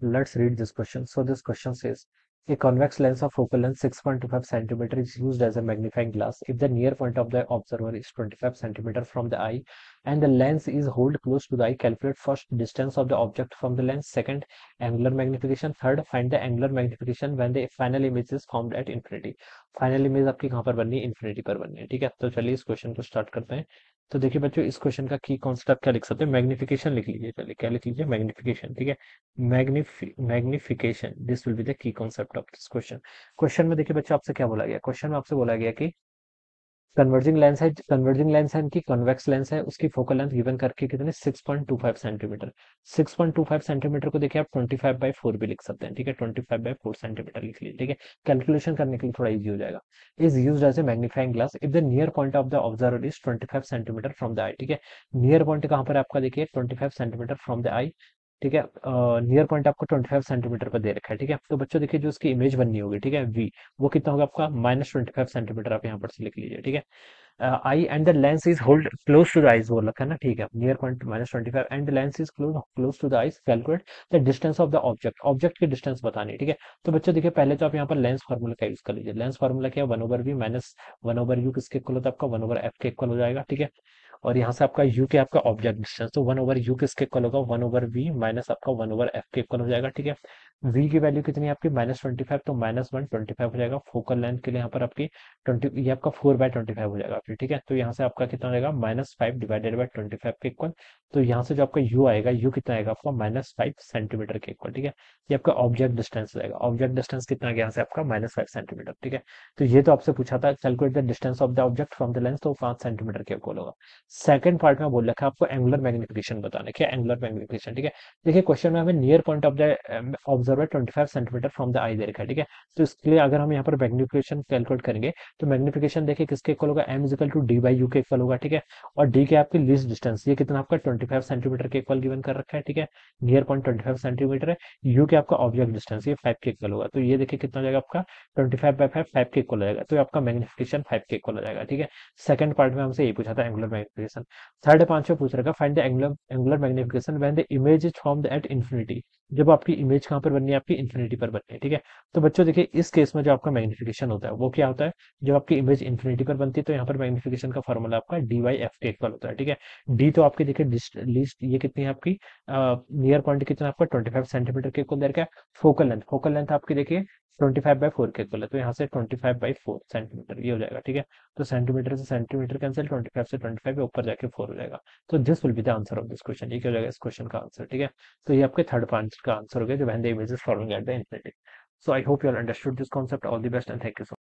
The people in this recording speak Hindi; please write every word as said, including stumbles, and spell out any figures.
Let's read this question. So this question says, a convex lens of focal length six point two five centimeter is used as a magnifying glass if the near point of the observer is twenty-five centimeter from the eye and the lens is held close to the eye. Calculate first distance of the object from the lens, second angular magnification, third find the angular magnification when the final image is formed at infinity. Final image आपकी कहाँ पर बननी है? इन्फिनिटी पर बननी है। ठीक है, तो चलिए इस क्वेश्चन को स्टार्ट करते हैं। तो देखिए बच्चों, इस क्वेश्चन का की कॉन्सेप्ट क्या लिख सकते हैं? मैग्निफिकेशन लिख लीजिए। चलिए क्या लिख लीजिए? मैग्निफिकेशन। ठीक है, मैग्निफि magnification, this will be the key concept of this question. Question में देखिए बच्चों, आपसे क्या बोला गया? क्वेश्चन में आपसे बोला गया कि कन्वर्जिंग लेंस है, कन्वर्जिंग लेंस है इनकी, कॉन्वेक्स लेंस है, उसकी फोकल लेंथ गिवन करके कितने? Six point two five centimetre. Six point two five centimetre को देखिए आप ट्वेंटी फाइव बाई फोर भी लिख सकते हैं। ठीक है, twenty five by four centimetre लिख लीजिए। ठीक है, कैलकुलेशन करने के लिए थोड़ा इजी हो जाएगा। Is used as a magnifying glass if the near point of the observer is twenty five centimetre from the eye. ठीक है, नियर पॉइंट कहाँ पर है आपका? देखिए twenty five centimetre from the eye. ठीक है, नियर पॉइंट आपको ट्वेंटी फाइव सेंटीमीटर पर दे रखा है। ठीक है, तो बच्चों देखिए जो उसकी इमेज बननी होगी, ठीक है, वी, वो कितना होगा आपका? Minus twenty five centimetre. आप यहाँ पर से लिख लीजिए। ठीक है, eye and the lens is hold close to the eyes बोल रखा है ना। ठीक है, near point minus twenty five and the lens is close close to the eyes. Calculate the distance of the object. Object की डिस्टेंस बतानी है। ठीक है, तो बच्चों देखिए पहले तो आप यहाँ पर लेंस फार्मूला का यूज कर लीजिए। लेंस फार्मूला क्या है? One over v minus one over u किसके इक्वल होता है? आपका वन ओवर एफ के इक्वल हो जाएगा। ठीक है, और यहाँ से आपका u के आपका ऑब्जेक्ट डिस्टेंस, तो वन ओवर यू किसके इक्वल होगा? वन ओवर वी माइनस आपका वन ओवर एफ के इक्वल हो जाएगा। ठीक है, v की वैल्यू कितनी है आपकी? माइनस ट्वेंटी फाइव, तो माइनस वन ट्वेंटी फाइव हो जाएगा। फोकल लेंथ के लिए यहाँ पर आपकी ट्वेंटी, ये आपका फोर बाय ट्वेंटी फाइव हो जाएगा आपकी। ठीक है, तो यहाँ से आपका कितना हो जाएगा? Minus five divided by twenty five के इक्वल। तो यहाँ से जो आपका u आएगा, u कितना आएगा आपका? माइनस फाइव सेंटीमीटर के इक्वल। ठीक है, ये आपका ऑब्जेक्ट डिस्टेंस जाएगा। ऑब्जेक्ट डिस्टेंस कितना आ गया यहाँ से आपका? Minus five centimetre. ठीक है, तो ये तो आपसे पूछा था calculate the distance of the object from the lens, तो पांच सेंटीमीटर के इक्वल होगा। सेकंड पार्ट में बोल रखा है आपको एंगुलर मैग्निफिकेशन बताना है। क्या एंगुलर मैग्निफिकेशन? ठीक है, देखिए क्वेश्चन में हमें near point of the observer twenty five centimetre from the eye दे रखा है। ठीक है, तो इसके लिए अगर हम यहाँ पर मैग्निफिकेशन कैलकुलेट करेंगे तो मैग्निफिकेशन देखिए किसके इक्वल होगा? M is equal to D by u के इक्वल होगा। ठीक है, और डी के आपकी लीस्ट डिस्टेंस, ये कितना आपका? ट्वेंटी फाइव सेंटीमीटर के इक्वल गिवन कर रखा है। ठीक है, near point twenty five centimetre है। यू के आपका ऑब्जेक्ट डिस्टेंस, ये फाइव के इक्वल होगा। तो ये देखिए कितना हो जाएगा आपका? Twenty five by five, five के इक्वल हो जाएगा। तो आपका मैग्निफिकेशन फाइव के इक्वल हो जाएगा। ठीक है, सेकंड पार्ट में हमसे ये पूछा था एंगुलर मैग्निफिकेशन। थर्ड पांच में पूछ रखा find the angular angular magnification when the image is formed at infinity. जब आपकी इमेज कहां पर बननी है? आपकी इंफिनिटी पर बननी है। ठीक है, तो बच्चों देखिए इस केस में जो आपका मैग्निफिकेशन होता है वो क्या होता है? जब आपकी इमेज इंफिनिटी पर बनती है तो यहाँ पर मैग्निफिकेशन का फॉर्मूला आपका डी वाई एफ के इक्वल होता है। ठीक है, डी तो आपकी देखिए लीस्ट, ये कितनी है आपकी? नियर पॉइंट कितना आपका? ट्वेंटी फाइव सेंटीमीटर के इक्वल दे रखा है। फोकल लेंथ, फोकल लेंथ आपकी देखिए ट्वेंटी फाइव बाई फोर के इक्वल है, तो यहाँ से twenty five by four centimetre ये हो जाएगा। ठीक है, तो सेंटीमीटर से सेंटीमीटर कैंसिल, ट्वेंटी फाइव से ट्वेंटी फाइव ऊपर जाके फोर हो जाएगा। तो this will be the answer of this question. ये क्या हो जाएगा इस क्वेश्चन का आंसर? ठीक है, तो ये आपके थर्ड पार्ट का आंसर हो गया जो when the image is following at the infinity. So I hope you all understood this concept. All the best and thank you so